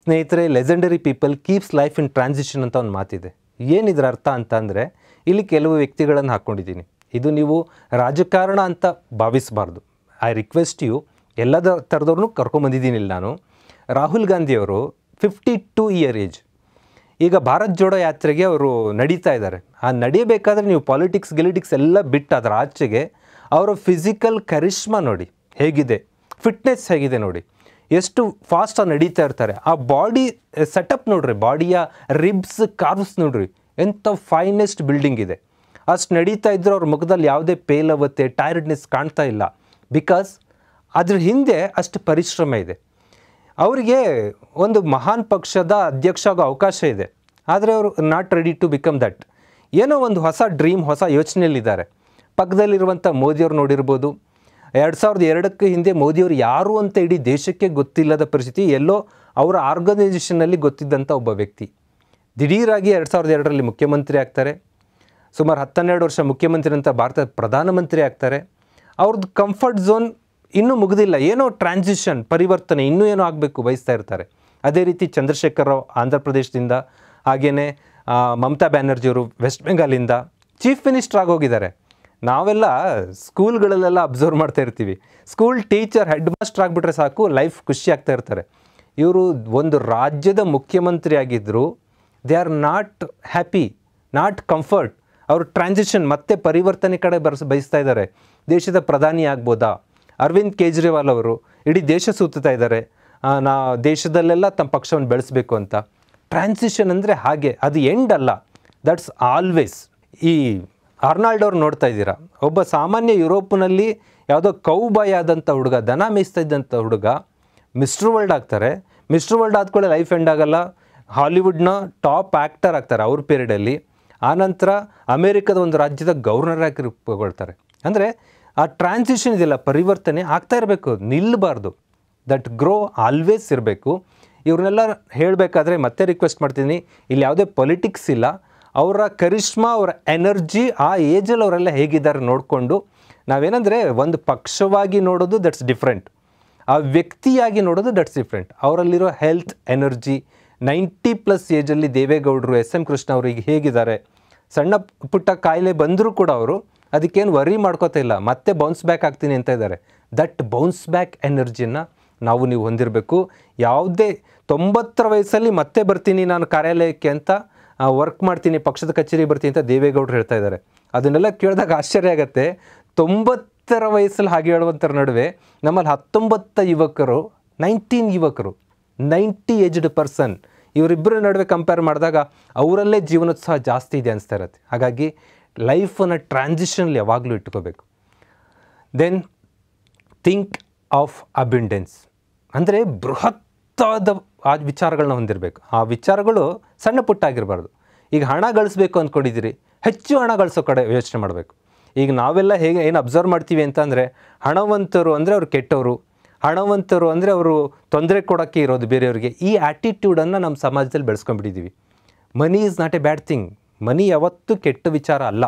ಸ್ನೇಹಿತರೆ, legendary people keeps life in transition ಅಂತ ಒಂದು ಮಾತಿದೆ. ಏನಿದ್ರ ಅರ್ಥ ಅಂತ ಅಂದರೆ, ಇಲ್ಲಿ ಕೆಲವು ವ್ಯಕ್ತಿಗಳನ್ನು ಹಾಕ್ಕೊಂಡಿದ್ದೀನಿ. ಇದು ನೀವು ರಾಜಕಾರಣ ಅಂತ ಭಾವಿಸಬಾರ್ದು. ಐ ರಿಕ್ವೆಸ್ಟ್ ಯು, ಎಲ್ಲದ ಥರದವ್ರನ್ನೂ ಕರ್ಕೊಂಬಂದಿದ್ದೀನಿ ಇಲ್ಲಿ ನಾನು. ರಾಹುಲ್ ಗಾಂಧಿಯವರು 52 ಇಯರ್ ಏಜ್. ಈಗ ಭಾರತ್ ಜೋಡೋ ಯಾತ್ರೆಗೆ ಅವರು ನಡೀತಾ ಇದ್ದಾರೆ. ಆ ನಡೆಯಬೇಕಾದ್ರೆ ನೀವು ಗಿಲಿಟಿಕ್ಸ್ ಎಲ್ಲ ಬಿಟ್ಟು ಅದರ ಆಚೆಗೆ ಅವರ ಫಿಸಿಕಲ್ ಕರಿಷ್ಮಾ ನೋಡಿ ಹೇಗಿದೆ, ಫಿಟ್ನೆಸ್ ಹೇಗಿದೆ ನೋಡಿ, ಎಷ್ಟು ಫಾಸ್ಟಾಗಿ ನಡೀತಾ ಇರ್ತಾರೆ. ಆ ಬಾಡಿ ಸೆಟಪ್ ನೋಡ್ರಿ, ಬಾಡಿಯ ರಿಬ್ಸ್ ಕಾರ್ವ್ಸ್ ನೋಡ್ರಿ, ಎಂಥ ಫೈನೆಸ್ಟ್ ಬಿಲ್ಡಿಂಗ್ ಇದೆ. ಅಷ್ಟು ನಡೀತಾ ಇದ್ದರೂ ಅವ್ರ ಮುಖದಲ್ಲಿ ಯಾವುದೇ ಪೇಲವತ್ತೆ, ಟೈರ್ಡ್ನೆಸ್ ಕಾಣ್ತಾ ಇಲ್ಲ. ಬಿಕಾಸ್ ಅದ್ರ ಹಿಂದೆ ಅಷ್ಟು ಪರಿಶ್ರಮ ಇದೆ. ಅವರಿಗೆ ಒಂದು ಮಹಾನ್ ಪಕ್ಷದ ಅಧ್ಯಕ್ಷ ಆಗೋ ಅವಕಾಶ ಇದೆ. ಆದರೆ ಅವರು not ready to become that. ಏನೋ ಒಂದು ಹೊಸ ಡ್ರೀಮ್, ಹೊಸ ಯೋಚನೆಯಲ್ಲಿದ್ದಾರೆ. ಪಕ್ಕದಲ್ಲಿರುವಂಥ ಮೋದಿಯವ್ರು ನೋಡಿರ್ಬೋದು. 2002ಕ್ಕೆ ಹಿಂದೆ ಮೋದಿಯವರು ಯಾರು ಅಂತ ಇಡೀ ದೇಶಕ್ಕೆ ಗೊತ್ತಿಲ್ಲದ ಪರಿಸ್ಥಿತಿ, ಎಲ್ಲೋ ಅವರ ಆರ್ಗನೈಸೇಷನ್ನಲ್ಲಿ ಗೊತ್ತಿದ್ದಂಥ ಒಬ್ಬ ವ್ಯಕ್ತಿ ದಿಢೀರಾಗಿ 2002ರಲ್ಲಿ ಮುಖ್ಯಮಂತ್ರಿ ಆಗ್ತಾರೆ. ಸುಮಾರು 12 ವರ್ಷ ಮುಖ್ಯಮಂತ್ರಿ ಅಂತ ಭಾರತದ ಪ್ರಧಾನಮಂತ್ರಿ ಆಗ್ತಾರೆ. ಅವ್ರದ್ದು ಕಂಫರ್ಟ್ ಝೋನ್ ಇನ್ನೂ ಮುಗಿದಿಲ್ಲ, ಏನೋ ಟ್ರಾನ್ಸಿಷನ್, ಪರಿವರ್ತನೆ ಇನ್ನೂ ಏನೋ ಆಗಬೇಕು ಬಯಸ್ತಾ ಇರ್ತಾರೆ. ಅದೇ ರೀತಿ ಚಂದ್ರಶೇಖರ್ ರಾವ್ ಆಂಧ್ರ ಪ್ರದೇಶದಿಂದ, ಹಾಗೆಯೇ ಮಮತಾ ಬ್ಯಾನರ್ಜಿಯವರು ವೆಸ್ಟ್ ಬೆಂಗಾಲಿಂದ ಚೀಫ್ ಮಿನಿಸ್ಟರ್ ಆಗೋಗಿದ್ದಾರೆ. ನಾವೆಲ್ಲ ಸ್ಕೂಲ್ಗಳಲ್ಲೆಲ್ಲ ಅಬ್ಸರ್ವ್ ಮಾಡ್ತಾ ಇರ್ತೀವಿ, ಸ್ಕೂಲ್ ಟೀಚರ್, ಹೆಡ್ ಮಾಸ್ಟರ್ ಆಗಿಬಿಟ್ರೆ ಸಾಕು, ಲೈಫ್ ಖುಷಿ ಆಗ್ತಾ ಇರ್ತಾರೆ. ಇವರು ಒಂದು ರಾಜ್ಯದ ಮುಖ್ಯಮಂತ್ರಿ ಆಗಿದ್ದರು. They are not happy, not comfort. ಅವರು ಟ್ರಾನ್ಸಿಷನ್ ಮತ್ತೆ ಪರಿವರ್ತನೆ ಕಡೆ ಬಯಸ್ತಾ ಇದ್ದಾರೆ. ದೇಶದ ಪ್ರಧಾನಿ ಆಗ್ಬೋದಾ? ಅರವಿಂದ್ ಕೇಜ್ರಿವಾಲ್ ಅವರು ಇಡೀ ದೇಶ ಸುತ್ತಾ ಇದ್ದಾರೆ, ದೇಶದಲ್ಲೆಲ್ಲ ತಮ್ಮ ಪಕ್ಷವನ್ನು ಬೆಳೆಸಬೇಕು ಅಂತ. ಟ್ರಾನ್ಸಿಷನ್ ಅಂದರೆ ಹಾಗೆ, ಅದು ಎಂಡ್ ಅಲ್ಲ, ದಟ್ಸ್ ಆಲ್ವೇಸ್. ಈ ಆರ್ನಾಲ್ಡ್ ಅವ್ರು ನೋಡ್ತಾ ಇದ್ದೀರಾ, ಒಬ್ಬ ಸಾಮಾನ್ಯ ಯುರೋಪ್ನಲ್ಲಿ ಯಾವುದೋ ಕೌಬಾಯ್ ಆದಂಥ ಹುಡುಗ, ದನ ಮೇಯಿಸ್ತಾ ಇದ್ದಂಥ ಹುಡುಗ ಮಿಸ್ಟರ್ ವರ್ಲ್ಡ್ ಆಗ್ತಾರೆ. ಮಿಸ್ಟರ್ ವರ್ಲ್ಡ್ ಆದ್ಕೊಳ್ಳೆ ಲೈಫ್ ಎಂಡ್ ಆಗಲ್ಲ, ಹಾಲಿವುಡ್ನ ಟಾಪ್ ಆ್ಯಕ್ಟರ್ ಆಗ್ತಾರೆ ಅವ್ರ ಪೀರಿಯಡಲ್ಲಿ. ಆನಂತರ ಅಮೇರಿಕದ ಒಂದು ರಾಜ್ಯದ ಗವರ್ನರ್ ಆಗಿ ರೂಪುಗೊಳ್ತಾರೆ. ಅಂದರೆ ಆ ಟ್ರಾನ್ಸಿಷನ್ ಇದೆಯಲ್ಲ, ಪರಿವರ್ತನೆ ಆಗ್ತಾ ಇರಬೇಕು, ನಿಲ್ಲಬಾರ್ದು. ದಟ್ ಗ್ರೋ ಆಲ್ವೇಸ್ ಇರಬೇಕು. ಇವ್ರನ್ನೆಲ್ಲ ಹೇಳಬೇಕಾದ್ರೆ ಮತ್ತೆ ರಿಕ್ವೆಸ್ಟ್ ಮಾಡ್ತೀನಿ, ಇಲ್ಲಿ ಯಾವುದೇ ಪೊಲಿಟಿಕ್ಸ್ ಇಲ್ಲ. ಅವರ ಕರಿಷ್ಮಾ, ಅವರ ಎನರ್ಜಿ, ಆ ಏಜಲ್ಲಿ ಅವರೆಲ್ಲ ಹೇಗಿದ್ದಾರೆ ನೋಡಿಕೊಂಡು, ನಾವೇನಂದರೆ ಒಂದು ಪಕ್ಷವಾಗಿ ನೋಡೋದು ದಟ್ಸ್ ಡಿಫ್ರೆಂಟ್, ಆ ವ್ಯಕ್ತಿಯಾಗಿ ನೋಡೋದು ದಟ್ಸ್ ಡಿಫ್ರೆಂಟ್. ಅವರಲ್ಲಿರೋ ಹೆಲ್ತ್, ಎನರ್ಜಿ, 90+ ಏಜಲ್ಲಿ ದೇವೇಗೌಡರು, SM ಕೃಷ್ಣ ಅವರು ಈಗ ಹೇಗಿದ್ದಾರೆ, ಸಣ್ಣ ಪುಟ್ಟ ಕಾಯಿಲೆ ಬಂದರೂ ಕೂಡ ಅವರು ಅದಕ್ಕೇನು ವರಿ ಮಾಡ್ಕೋತಾ ಇಲ್ಲ, ಮತ್ತೆ ಬೌನ್ಸ್ ಬ್ಯಾಕ್ ಆಗ್ತೀನಿ ಅಂತ ಇದ್ದಾರೆ. ದಟ್ ಬೌನ್ಸ್ ಬ್ಯಾಕ್ ಎನರ್ಜಿನ ನಾವು ನೀವು ಹೊಂದಿರಬೇಕು. ಯಾವುದೇ 90ರ ವಯಸ್ಸಲ್ಲಿ ಮತ್ತೆ ಬರ್ತೀನಿ ನಾನು ಕಾರ್ಯಾಲಯಕ್ಕೆ ಅಂತ, ವರ್ಕ್ ಮಾಡ್ತೀನಿ, ಪಕ್ಷದ ಕಚೇರಿ ಬರ್ತೀನಿ ಅಂತ ದೇವೇಗೌಡರು ಹೇಳ್ತಾ ಇದ್ದಾರೆ. ಅದನ್ನೆಲ್ಲ ಕೇಳಿದಾಗ ಆಶ್ಚರ್ಯ ಆಗುತ್ತೆ. 90ರ ವಯಸ್ಸಲ್ಲಿ ಹಾಗೆ ಹೇಳುವಂಥರ ನಡುವೆ ನಮ್ಮಲ್ಲಿ 19 ಯುವಕರು, 19 ಯುವಕರು, 90 ಏಜ್ಡ್ ಪರ್ಸನ್, ಇವರಿಬ್ಬರ ನಡುವೆ ಕಂಪೇರ್ ಮಾಡಿದಾಗ ಅವರಲ್ಲೇ ಜೀವನೋತ್ಸಾಹ ಜಾಸ್ತಿ ಇದೆ ಅನಿಸ್ತಾ ಇರುತ್ತೆ. ಹಾಗಾಗಿ ಲೈಫನ್ನು ಟ್ರಾನ್ಸಿಷನಲ್ಲಿ ಯಾವಾಗಲೂ ಇಟ್ಕೋಬೇಕು. ದೆನ್ ಥಿಂಕ್ ಆಫ್ ಅಬಿಂಡೆನ್ಸ್, ಅಂದರೆ ಬೃಹತ್ತಾದ ಆ ವಿಚಾರಗಳನ್ನ ಹೊಂದಿರಬೇಕು. ಆ ವಿಚಾರಗಳು ಸಣ್ಣ ಪುಟ್ಟ ಆಗಿರಬಾರ್ದು. ಈಗ ಹಣ ಗಳಿಸ್ಬೇಕು ಅಂದ್ಕೊಂಡಿದ್ದೀರಿ, ಹೆಚ್ಚು ಹಣ ಗಳಿಸೋ ಕಡೆ ಯೋಚನೆ ಮಾಡಬೇಕು. ಈಗ ನಾವೆಲ್ಲ ಹೇಗೆ ಏನು ಅಬ್ಸರ್ವ್ ಮಾಡ್ತೀವಿ ಅಂತಂದರೆ, ಹಣವಂತರು ಅಂದರೆ ಅವರು ಕೆಟ್ಟವರು, ಹಣವಂತರು ಅಂದರೆ ಅವರು ತೊಂದರೆ ಕೊಡೋಕ್ಕೆ ಇರೋದು ಬೇರೆಯವರಿಗೆ. ಈ ಆ್ಯಟಿಟ್ಯೂಡನ್ನು ನಮ್ಮ ಸಮಾಜದಲ್ಲಿ ಬೆಳೆಸ್ಕೊಂಡ್ಬಿಟ್ಟಿದ್ದೀವಿ. Money is not a bad thing. Money ಯಾವತ್ತೂ ಕೆಟ್ಟ ವಿಚಾರ ಅಲ್ಲ.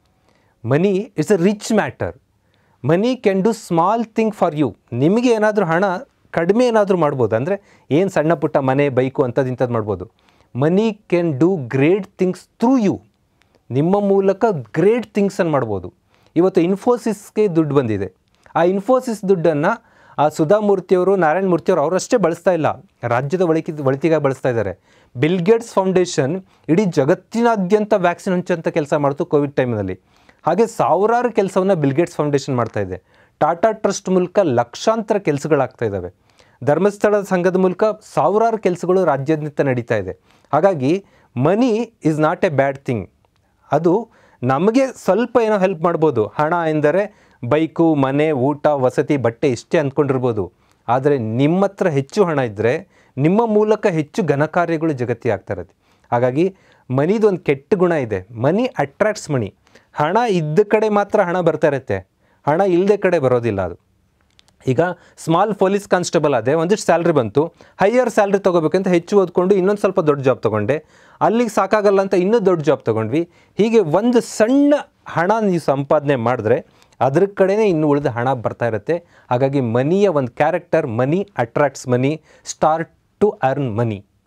Money it's a rich matter. Money can do small thing for you. ನಿಮಗೆ ಏನಾದರೂ ಹಣ ಕಡಿಮೆ ಏನಾದರೂ ಮಾಡ್ಬೋದು, ಅಂದರೆ ಏನು ಸಣ್ಣ ಪುಟ್ಟ ಮನೆ, ಬೈಕು ಅಂಥದ್ದು ಮಾಡ್ಬೋದು. Money can do great things through you. ನಿಮ್ಮ ಮೂಲಕ ಗ್ರೇಟ್ ಥಿಂಗ್ಸನ್ನು ಮಾಡ್ಬೋದು. ಇವತ್ತು ಇನ್ಫೋಸಿಸ್ಗೆ ದುಡ್ಡು ಬಂದಿದೆ. ಆ ಇನ್ಫೋಸಿಸ್ ದುಡ್ಡನ್ನು ಆ ಸುಧಾಮೂರ್ತಿಯವರು, ನಾರಾಯಣ ಮೂರ್ತಿಯವರು ಅವರಷ್ಟೇ ಬಳಸ್ತಾ ಇಲ್ಲ, ರಾಜ್ಯದ ಒಳಿತಿಗಾಗಿ ಬಳಸ್ತಾ ಇದ್ದಾರೆ. ಬಿಲ್ ಗೇಟ್ಸ್ ಫೌಂಡೇಶನ್ ಇಡೀ ಜಗತ್ತಿನಾದ್ಯಂತ ವ್ಯಾಕ್ಸಿನ್ ಹಂಚೋಂಥ ಕೆಲಸ ಮಾಡ್ತು ಕೋವಿಡ್ ಟೈಮ್ನಲ್ಲಿ. ಹಾಗೆ ಸಾವಿರಾರು ಕೆಲಸವನ್ನು ಬಿಲ್ ಗೇಟ್ಸ್ ಫೌಂಡೇಶನ್ ಮಾಡ್ತಾ ಇದೆ. ಟಾಟಾ ಟ್ರಸ್ಟ್ ಮೂಲಕ ಲಕ್ಷಾಂತರ ಕೆಲಸಗಳಾಗ್ತಾ ಇದ್ದಾವೆ. ಧರ್ಮಸ್ಥಳದ ಸಂಘದ ಮೂಲಕ ಸಾವಿರಾರು ಕೆಲಸಗಳು ರಾಜ್ಯಾದ್ಯಂತ ನಡೀತಾ ಇದೆ. ಹಾಗಾಗಿ money is not a bad thing. ಅದು ನಮಗೆ ಸ್ವಲ್ಪ ಏನೋ ಹೆಲ್ಪ್ ಮಾಡ್ಬೋದು. ಹಣ ಎಂದರೆ ಬೈಕು, ಮನೆ, ಊಟ, ವಸತಿ, ಬಟ್ಟೆ ಇಷ್ಟೇ ಅಂದ್ಕೊಂಡಿರ್ಬೋದು. ಆದರೆ ನಿಮ್ಮ ಹತ್ರ ಹೆಚ್ಚು ಹಣ ಇದ್ದರೆ ನಿಮ್ಮ ಮೂಲಕ ಹೆಚ್ಚು ಘನಕಾರ್ಯಗಳು ಜಗತ್ತಿಗೆ ಆಗ್ತಾ ಇರುತ್ತೆ. ಹಾಗಾಗಿ ಮನಿದೊಂದು ಕೆಟ್ಟ ಗುಣ ಇದೆ. Money attracts money. ಹಣ ಇದ್ದ ಕಡೆ ಮಾತ್ರ ಹಣ ಬರ್ತಾ ಇರುತ್ತೆ, ಹಣ ಇಲ್ಲದೆ ಕಡೆ ಬರೋದಿಲ್ಲ ಅದು. ಈಗ ಸ್ಮಾಲ್ ಪೊಲೀಸ್ ಕಾನ್ಸ್ಟೇಬಲ್ ಆದೆ, ಒಂದಿಷ್ಟು ಸ್ಯಾಲ್ರಿ ಬಂತು, ಹೈಯರ್ ಸ್ಯಾಲ್ರಿ ತೊಗೋಬೇಕಂತ ಹೆಚ್ಚು ಓದ್ಕೊಂಡು ಇನ್ನೊಂದು ಸ್ವಲ್ಪ ದೊಡ್ಡ ಜಾಬ್ ತೊಗೊಂಡೆ, ಅಲ್ಲಿಗೆ ಸಾಕಾಗಲ್ಲ ಅಂತ ಇನ್ನೂ ದೊಡ್ಡ ಜಾಬ್ ತೊಗೊಂಡ್ವಿ. ಹೀಗೆ ಒಂದು ಸಣ್ಣ ಹಣ ನೀವು ಸಂಪಾದನೆ ಮಾಡಿದ್ರೆ ಅದ್ರ ಕಡೆನೇ ಇನ್ನು ಉಳಿದ ಹಣ ಬರ್ತಾ ಇರುತ್ತೆ. ಹಾಗಾಗಿ ಮನಿಯ ಒಂದು character, money attracts money, start to earn money.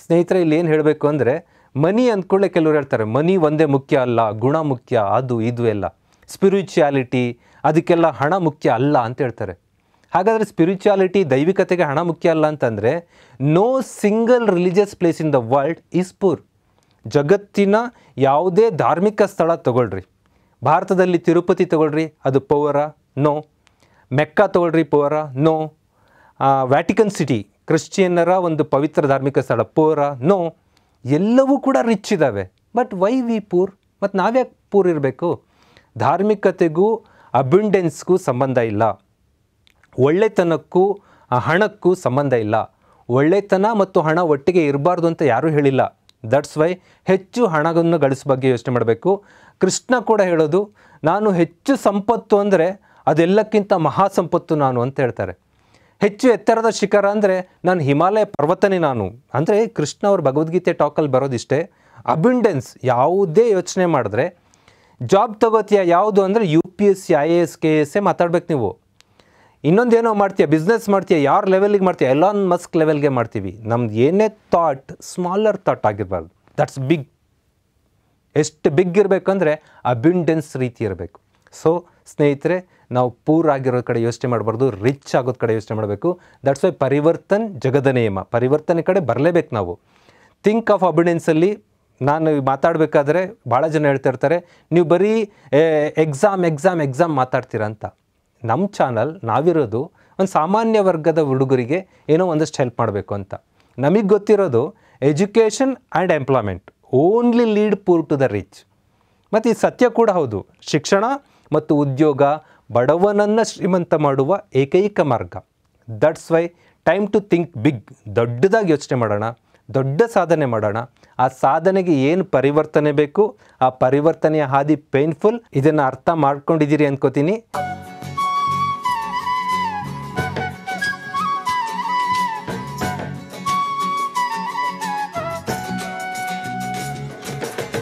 ಸ್ನೇಹಿತರೆ ಇಲ್ಲಿ ಏನು ಹೇಳಬೇಕು ಅಂದರೆ, ಮನಿ ಅಂದ್ಕೊಳ್ಳೆ ಕೆಲವ್ರು ಹೇಳ್ತಾರೆ ಮನಿ ಒಂದೇ ಮುಖ್ಯ ಅಲ್ಲ, ಗುಣ ಮುಖ್ಯ, ಅದು ಇದು ಎಲ್ಲ, ಸ್ಪಿರಿಚುಯಾಲಿಟಿ ಅದಕ್ಕೆಲ್ಲ ಹಣ ಮುಖ್ಯ ಅಲ್ಲ ಅಂತ ಹೇಳ್ತಾರೆ. ಹಾಗಾದರೆ ಸ್ಪಿರಿಚುಯಾಲಿಟಿ ದೈವಿಕತೆಗೆ ಹಣ ಮುಖ್ಯ ಅಲ್ಲ ಅಂತಂದರೆ, no single religious place in the world is poor. ಜಗತ್ತಿನ ಯಾವುದೇ ಧಾರ್ಮಿಕ ಸ್ಥಳ ತಗೊಳ್ರಿ, ಭಾರತದಲ್ಲಿ ತಿರುಪತಿ ತಗೊಳ್ರಿ, ಅದು ಪವರ? ನೋ. ಮೆಕ್ಕಾ ತಗೊಳ್ರಿ, ಪವರ? ನೋ. ವ್ಯಾಟಿಕನ್ ಸಿಟಿ ಕ್ರಿಶ್ಚಿಯನ್ನರ ಒಂದು ಪವಿತ್ರ ಧಾರ್ಮಿಕ ಸ್ಥಳ, ಪವರ? ನೋ. ಎಲ್ಲವೂ ಕೂಡ ರಿಚ್ ಇದ್ದಾವೆ. But why we poor? ಮತ್ತು ನಾವ್ಯಾಕೆ ಪೂರ್ ಇರಬೇಕು? ಧಾರ್ಮಿಕತೆಗೂ ಅಬಿಂಡೆನ್ಸ್ಗೂ ಸಂಬಂಧ ಇಲ್ಲ, ಒಳ್ಳೆತನಕ್ಕೂ ಹಣಕ್ಕೂ ಸಂಬಂಧ ಇಲ್ಲ. ಒಳ್ಳೆತನ ಮತ್ತು ಹಣ ಒಟ್ಟಿಗೆ ಇರಬಾರ್ದು ಅಂತ ಯಾರೂ ಹೇಳಿಲ್ಲ. ದಟ್ಸ್ ವೈ ಹೆಚ್ಚು ಹಣವನ್ನು ಗಳಿಸೋ ಬಗ್ಗೆ ಯೋಚನೆ ಮಾಡಬೇಕು. ಕೃಷ್ಣ ಕೂಡ ಹೇಳೋದು, ನಾನು ಹೆಚ್ಚು ಸಂಪತ್ತು ಅಂದರೆ ಅದೆಲ್ಲಕ್ಕಿಂತ ಮಹಾ ಸಂಪತ್ತು ನಾನು ಅಂತ ಹೇಳ್ತಾರೆ. ಹೆಚ್ಚು ಎತ್ತರದ ಶಿಖರ ಅಂದರೆ ನಾನು ಹಿಮಾಲಯ ಪರ್ವತನೇ ನಾನು ಅಂದರೆ, ಕೃಷ್ಣ ಅವ್ರ ಭಗವದ್ಗೀತೆ ಟಾಕಲ್ಲಿ ಬರೋದಿಷ್ಟೇ. ಅಬಿಂಡೆನ್ಸ್ ಯಾವುದೇ ಯೋಚನೆ ಮಾಡಿದ್ರೆ, ಜಾಬ್ ತಗೋತೀಯ ಯಾವುದು ಅಂದರೆ UPSC IAS KS ಮಾತಾಡ್ಬೇಕು ನೀವು. ಇನ್ನೊಂದೇನೋ ಮಾಡ್ತೀಯ, ಬಿಸ್ನೆಸ್ ಮಾಡ್ತೀಯ, ಯಾರ ಲೆವೆಲಿಗೆ ಮಾಡ್ತೀಯ? ಎಲಾನ್ ಮಸ್ಕ್ ಲೆವೆಲ್ಗೆ ಮಾಡ್ತೀವಿ. ನಮ್ದು ಏನೇ ಥಾಟ್ ಸ್ಮಾಲರ್ ಥಾಟ್ ಆಗಿರಬಾರ್ದು. That's big. ಎಷ್ಟು ಬಿಗ್ ಇರಬೇಕಂದ್ರೆ ಅಬಿಂಡೆನ್ಸ್ ರೀತಿ ಇರಬೇಕು. ಸೊ ಸ್ನೇಹಿತರೆ, ನಾವು ಪೂರ್ ಆಗಿರೋ ಕಡೆ ಯೋಚನೆ ಮಾಡಬಾರ್ದು, ರಿಚ್ ಆಗೋದ ಕಡೆ ಯೋಚನೆ ಮಾಡಬೇಕು. ದಟ್ಸ್ ವೈ ಪರಿವರ್ತನ್ ಜಗದ ನಿಯಮ, ಪರಿವರ್ತನೆ ಕಡೆ ಬರಲೇಬೇಕು ನಾವು. ಥಿಂಕ್ ಆಫ್ ಅಬಿಡೆನ್ಸಲ್ಲಿ ನಾನು ಮಾತಾಡಬೇಕಾದ್ರೆ ಭಾಳ ಜನ ಹೇಳ್ತಾ ಇರ್ತಾರೆ, ನೀವು ಬರೀ ಎಕ್ಸಾಮ್ ಮಾತಾಡ್ತೀರಾ ಅಂತ. ನಮ್ಮ ಚಾನಲ್ ನಾವಿರೋದು ಒಂದು ಸಾಮಾನ್ಯ ವರ್ಗದ ಹುಡುಗರಿಗೆ ಏನೋ ಒಂದಷ್ಟು ಹೆಲ್ಪ್ ಮಾಡಬೇಕು ಅಂತ. ನಮಗೆ ಗೊತ್ತಿರೋದು education and employment only lead poor to the rich. ಮತ್ತು ಈ ಸತ್ಯ ಕೂಡ ಹೌದು. ಶಿಕ್ಷಣ ಮತ್ತು ಉದ್ಯೋಗ ಬಡವನನ್ನು ಶ್ರೀಮಂತ ಮಾಡುವ ಏಕೈಕ ಮಾರ್ಗ. That's why time to think big. ದೊಡ್ಡದಾಗಿ ಯೋಚನೆ ಮಾಡೋಣ, ದೊಡ್ಡ ಸಾಧನೆ ಮಾಡೋಣ. ಆ ಸಾಧನೆಗೆ ಏನು ಪರಿವರ್ತನೆ ಬೇಕು, ಆ ಪರಿವರ್ತನೆಯ ಹಾದಿ ಪೇನ್ಫುಲ್. ಇದನ್ನು ಅರ್ಥ ಮಾಡ್ಕೊಂಡಿದ್ದೀರಿ ಅಂದ್ಕೋತೀನಿ.